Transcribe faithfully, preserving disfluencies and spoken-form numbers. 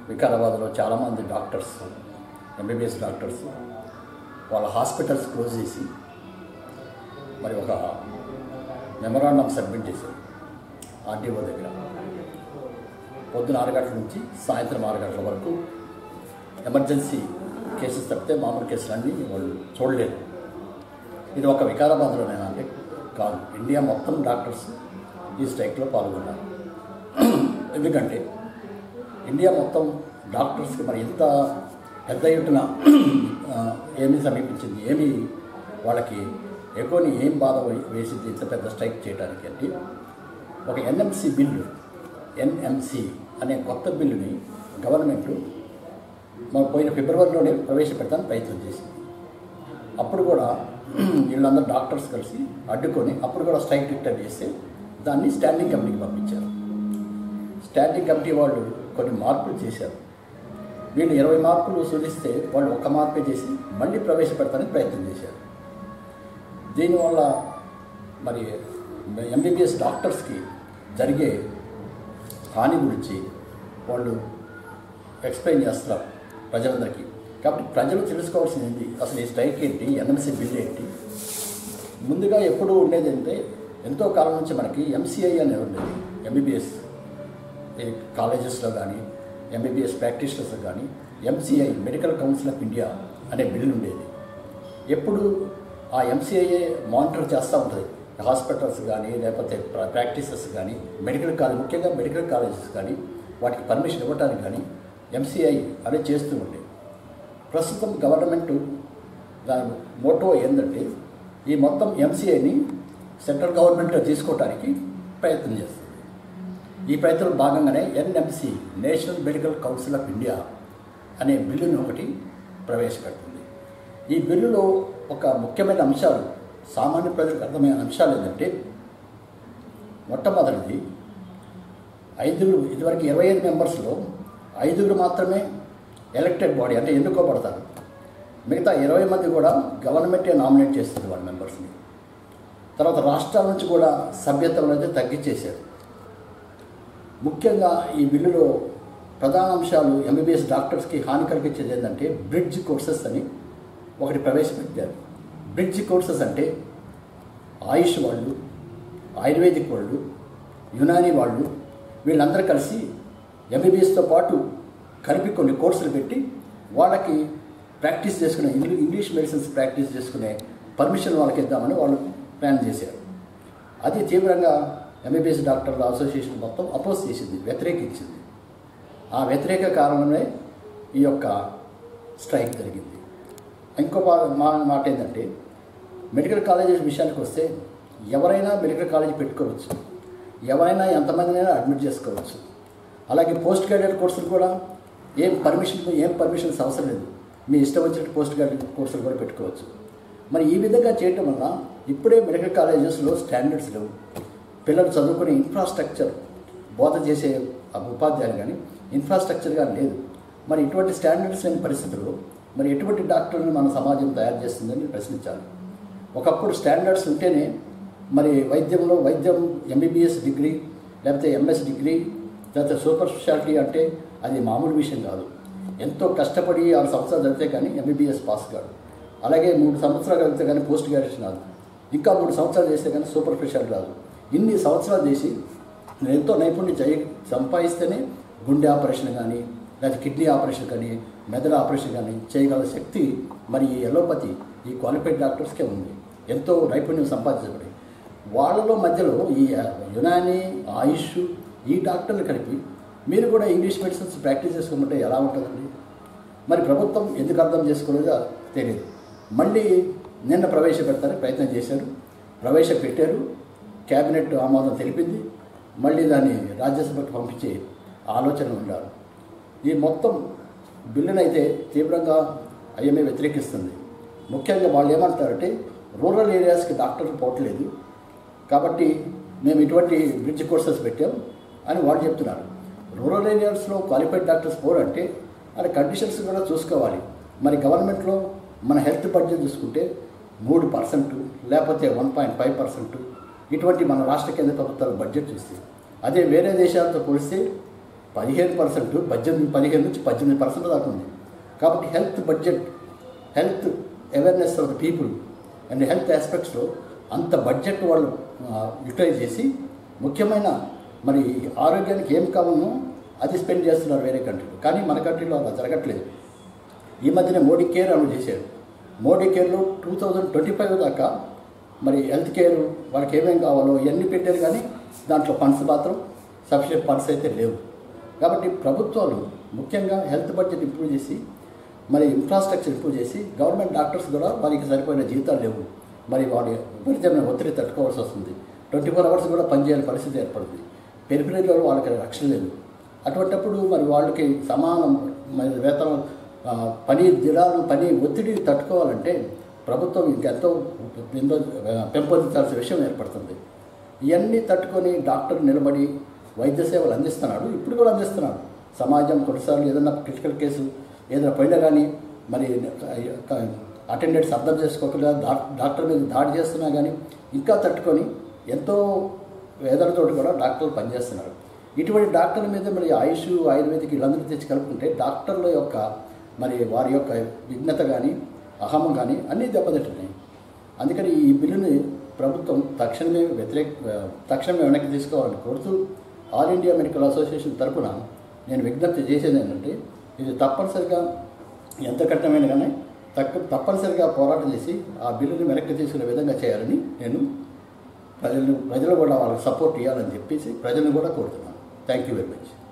వికారాబాద్లో చాలామంది doctors, MBBS doctors వాళ్ళ hospitals close చేసి మరి ఒక మెమరాండం సబ్మిట్ చేశారు ఆర్టీఓ దగ్గర. పొద్దున ఆరు గంటల నుంచి సాయంత్రం ఆరు గంటల వరకు ఎమర్జెన్సీ కేసెస్ తప్పితే మామూలు కేసులన్నీ వాళ్ళు చూడలేదు. ఇది ఒక వికారాబాద్లోనేనా అంటే కాదు, ఇండియా మొత్తం డాక్టర్స్ ఈ స్ట్రైక్లో పాల్గొన్నారు. ఎందుకంటే ఇండియా మొత్తం డాక్టర్స్కి మరి ఇంత పెద్ద ఎత్తున ఏమి సమీపించింది, ఏమి వాళ్ళకి ఎక్కువని ఏం బాధ వేసింది ఇంత పెద్ద స్ట్రైక్ చేయడానికి అంటే ఒక ఎన్ఎంసీ బిల్లు, ఎన్ఎంసీ అనే కొత్త బిల్లుని గవర్నమెంట్ మన పోయిన ఫిబ్రవరిలోనే ప్రవేశపెడతానికి ప్రయత్నం చేసింది. అప్పుడు కూడా వీళ్ళందరూ డాక్టర్స్ కలిసి అడ్డుకొని అప్పుడు కూడా స్ట్రైక్ డిక్లేర్ చేస్తే దాన్ని స్టాండింగ్ కమిటీకి పంపించారు. స్టాండింగ్ కమిటీ వాళ్ళు కొన్ని మార్పులు చేశారు. వీళ్ళు ఇరవై మార్కులు సూచిస్తే వాళ్ళు ఒక్క మార్పే చేసి మళ్ళీ ప్రవేశపెడతానికి ప్రయత్నం చేశారు. దీనివల్ల మరి ఎంబీబీఎస్ డాక్టర్స్కి జరిగే హాని గురించి వాళ్ళు ఎక్స్ప్లెయిన్ చేస్తారు ప్రజలందరికీ. కాబట్టి ప్రజలు తెలుసుకోవాల్సింది ఏంటి, అసలు ఈ స్ట్రైక్ ఏంటి, ఎన్ఎంసీ బిల్ ఏంటి. ముందుగా ఎప్పుడు ఉండేది అంటే ఎంతో కాలం నుంచి మనకి ఎంసీఐ అనేది ఉండేది. ఎంబీబీఎస్ కాలేజెస్లో కానీ ఎంబీబీఎస్ ప్రాక్టీషనర్స్ కానీ MCI medical council of India అనే బిల్లు ఉండేది. ఎప్పుడు ఆ ఎంసీఐఏ మానిటర్ చేస్తూ ఉంటుంది హాస్పిటల్స్ కానీ లేకపోతే ప్రాక్టీసెస్ కానీ మెడికల్ కాలేజ్, ముఖ్యంగా మెడికల్ కాలేజెస్ కానీ వాటికి పర్మిషన్ ఇవ్వడానికి కానీ ఎంసీఐ అనేది చేస్తూ ఉండే. ప్రస్తుతం గవర్నమెంట్ దాని మోటో ఏంటంటే ఈ మొత్తం ఎంసీఐని సెంట్రల్ గవర్నమెంట్లో తీసుకోవడానికి ప్రయత్నం చేస్తుంది. ఈ ప్రయత్నంలో భాగంగానే NMC, national medical council of India అనే బిల్లును ఒకటి ప్రవేశపెడుతుంది. ఈ బిల్లులో ఒక ముఖ్యమైన అంశాలు, సామాన్య ప్రజలకు అర్థమైన అంశాలు ఏంటంటే మొట్టమొదటిది ఐదుగురు, ఇదివరకు ఇరవై ఐదు మెంబర్స్లో ఐదుగురు మాత్రమే ఎలక్టెడ్ బాడీ అంటే ఎన్నుకోబడతారు. మిగతా ఇరవై మంది కూడా గవర్నమెంటే నామినేట్ చేస్తుంది వాళ్ళ మెంబర్స్ని. తర్వాత రాష్ట్రాల నుంచి కూడా సభ్యత్వం అయితే తగ్గించేశారు. ముఖ్యంగా ఈ బిల్లులో ప్రధాన అంశాలు ఎంబీబీఎస్ డాక్టర్స్కి హాని కలిగించేది ఏంటంటే బ్రిడ్జ్ కోర్సెస్ అని ఒకటి ప్రవేశపెట్టారు. బ్రిడ్జ్ కోర్సెస్ అంటే ఆయుష్ వాళ్ళు, ఆయుర్వేదిక్ వాళ్ళు, యునానీ వాళ్ళు వీళ్ళందరూ కలిసి ఎంబీబీఎస్తో పాటు కలిపి కొన్ని కోర్సులు పెట్టి వాళ్ళకి ప్రాక్టీస్ చేసుకునే ఇంగ్లీష్ మెడిసిన్స్ ప్రాక్టీస్ చేసుకునే పర్మిషన్ వాళ్ళకి ఇద్దామని వాళ్ళు ప్లాన్ చేశారు. అది తీవ్రంగా ఎంబీబీఎస్ డాక్టర్ల అసోసియేషన్ మొత్తం అపోజ్ చేసింది, వ్యతిరేకించింది. ఆ వ్యతిరేక కారణమే ఈ యొక్క స్ట్రైక్ జరిగింది. ఇంకో మా మాట ఏంటంటే మెడికల్ కాలేజెస్ విషయానికి వస్తే ఎవరైనా మెడికల్ కాలేజ్ పెట్టుకోవచ్చు, ఎవరైనా ఎంతమందినైనా అడ్మిట్ చేసుకోవచ్చు. అలాగే పోస్ట్ గ్రాడ్యుయేట్ కోర్సులు కూడా ఏం పర్మిషన్ ఏం పర్మిషన్స్ అవసరం లేదు, మీ ఇష్టం వచ్చినట్టు పోస్ట్ గ్రాడ్యుయేట్ కోర్సులు కూడా పెట్టుకోవచ్చు. మరి ఈ విధంగా చేయటం వల్ల ఇప్పుడే మెడికల్ కాలేజెస్లో స్టాండర్డ్స్ లేవు. పిల్లలు చదువుకునే ఇన్ఫ్రాస్ట్రక్చర్, బోధ చేసే ఉపాధ్యాయులు కానీ ఇన్ఫ్రాస్ట్రక్చర్ కానీ లేదు. మరి ఇటువంటి స్టాండర్డ్స్ లేని పరిస్థితుల్లో మరి ఎటువంటి డాక్టర్ని మన సమాజం తయారు చేస్తుందని ప్రశ్నించాలి. ఒకప్పుడు స్టాండర్డ్స్ ఉంటేనే మరి వైద్యంలో వైద్యం ఎంబీబీఎస్ డిగ్రీ లేకపోతే ఎంఎస్ డిగ్రీ లేకపోతే సూపర్ స్పెషాలిటీ అంటే అది మామూలు విషయం కాదు. ఎంతో కష్టపడి ఆరు సంవత్సరాలు చదివితే కానీ ఎంబీబీఎస్ పాస్ కాదు. అలాగే మూడు సంవత్సరాలు చదివితే కానీ పోస్ట్ గ్రాడ్యుయేషన్ రాదు. ఇంకా మూడు సంవత్సరాలు చేస్తే కానీ సూపర్ స్పెషాలిటీ రాదు. ఇన్ని సంవత్సరాలు చేసి ఎంతో నైపుణ్యం చేయ సంపాదిస్తేనే గుండె ఆపరేషన్ కానీ లేదా కిడ్నీ ఆపరేషన్ కానీ మెదడు ఆపరేషన్ కానీ చేయగల శక్తి మరి ఈ ఎలోపతి ఈ క్వాలిఫైడ్ డాక్టర్స్కే ఉంది. ఎంతో నైపుణ్యం సంపాదించబడి వాళ్ళలో మధ్యలో ఈ యునానీ, ఆయుష్ ఈ డాక్టర్లు కలిపి మీరు కూడా ఇంగ్లీష్ మెడిసిన్స్ ప్రాక్టీస్ చేసుకోమంటే ఎలా ఉంటుందండి? మరి ప్రభుత్వం ఎందుకు అర్థం చేసుకోలేదో తెలియదు. మళ్ళీ నిన్న ప్రవేశపెడతారని ప్రయత్నం చేశారు, ప్రవేశపెట్టారు, క్యాబినెట్ ఆమోదం తెలిపింది, మళ్ళీ దాన్ని రాజ్యసభకు పంపించే ఆలోచన ఉన్నారు. ఈ మొత్తం బిల్లునైతే తీవ్రంగా ఐఎంఏ వ్యతిరేకిస్తుంది. ముఖ్యంగా వాళ్ళు ఏమంటారంటే రూరల్ ఏరియాస్కి డాక్టర్లు పోవట్లేదు కాబట్టి మేము ఇటువంటి బ్రిడ్జ్ కోర్సెస్ పెట్టాం అని వాళ్ళు చెప్తున్నారు. రూరల్ ఏరియాస్లో క్వాలిఫైడ్ డాక్టర్స్ పోరంటే వాళ్ళ కండిషన్స్ కూడా చూసుకోవాలి. మరి గవర్నమెంట్లో మన హెల్త్ బడ్జెట్ చూసుకుంటే మూడు పర్సెంట్ లేకపోతే వన్ పాయింట్ ఫైవ్ పర్సెంట్ ఇటువంటి మన రాష్ట్ర కేంద్ర ప్రభుత్వాల బడ్జెట్ చూస్తే, అదే వేరే దేశాలతో పోలిస్తే పదిహేను పర్సెంట్ పద్దెనిమిది పదిహేను నుంచి పద్దెనిమిది పర్సెంట్ దాకా ఉంది. కాబట్టి health budget, health awareness of the people and health ఆస్పెక్ట్స్లో అంత బడ్జెట్ వాళ్ళు యూటిలైజ్ చేసి ముఖ్యమైన మరి ఆరోగ్యానికి ఏం కావాలనో అది స్పెండ్ చేస్తున్నారు వేరే కంట్రీలో. కానీ మన కంట్రీలో అలా జరగట్లేదు. ఈ మధ్యనే మోడీ కేర్ అమలు చేశారు. మోడీ కేర్లో టూ థౌజండ్ ట్వంటీ ఫైవ్ దాకా మరి హెల్త్ కేర్ వాళ్ళకి ఏమేమి కావాలో ఇవన్నీ పెట్టారు. కానీ దాంట్లో ఫండ్స్ మాత్రం సఫిషియెంట్ ఫండ్స్ అయితే లేవు. కాబట్టి ప్రభుత్వాలు ముఖ్యంగా హెల్త్ బడ్జెట్ ఇంప్రూవ్ చేసి మరి ఇన్ఫ్రాస్ట్రక్చర్ ఇంప్రూవ్ చేసి గవర్నమెంట్ డాక్టర్స్ కూడా వారికి సరిపోయిన జీతాలు లేవు. మరి వారి విపరీతమైన ఒత్తిడి తట్టుకోవాల్సి వస్తుంది. ట్వంటీ ఫోర్ అవర్స్ కూడా పనిచేయాలని పరిస్థితి ఏర్పడుతుంది. పెరిఫెరీలో వాళ్ళకి రక్షణ లేదు. అటువంటిప్పుడు మరి వాళ్ళకి సమానం మరి వేతనం పని దినాలను పని ఒత్తిడి తట్టుకోవాలంటే ప్రభుత్వం ఇంకెంతో పెంపొందించాల్సిన విషయం ఏర్పడుతుంది. ఇవన్నీ తట్టుకొని డాక్టర్ నిలబడి వైద్య సేవలు అందిస్తున్నాడు. ఇప్పుడు కూడా అందిస్తున్నాడు. సమాజం కొన్నిసార్లు ఏదైనా క్రిటికల్ కేసు ఏదైనా పోయినా కానీ మరి అటెండెంట్స్ అర్థం చేసుకోకుండా డాక్టర్ మీద దాడి చేస్తున్నా కానీ ఇంకా తట్టుకొని ఎంతో వేదనతో కూడా డాక్టర్లు పనిచేస్తున్నారు. ఇటువంటి డాక్టర్ల మీద మరి ఆయుష్ ఆయుర్వేదిక్ వీళ్ళందరినీ తెచ్చి కలుపుకుంటే డాక్టర్ల యొక్క మరి వారి యొక్క విఘ్నత కానీ అహం కానీ అన్నీ దెబ్బతింటున్నాయి. అందుకని ఈ బిల్లుని ప్రభుత్వం తక్షణమే వ్యతిరేక తక్షణమే వెనక్కి తీసుకోవాలని కోరుతూ ఆల్ ఇండియా మెడికల్ అసోసియేషన్ తరఫున నేను విజ్ఞప్తి చేసేది ఏంటంటే ఇది తప్పనిసరిగా ఎంత కఠినమైన కానీ తక్కువ తప్పనిసరిగా పోరాటం చేసి ఆ బిల్లుని వెనక్కి తీసుకునే విధంగా చేయాలని నేను ప్రజలు ప్రజలు కూడా వాళ్ళకి సపోర్ట్ ఇవ్వాలని చెప్పేసి ప్రజలను కూడా కోరుతున్నాను. Thank you very much.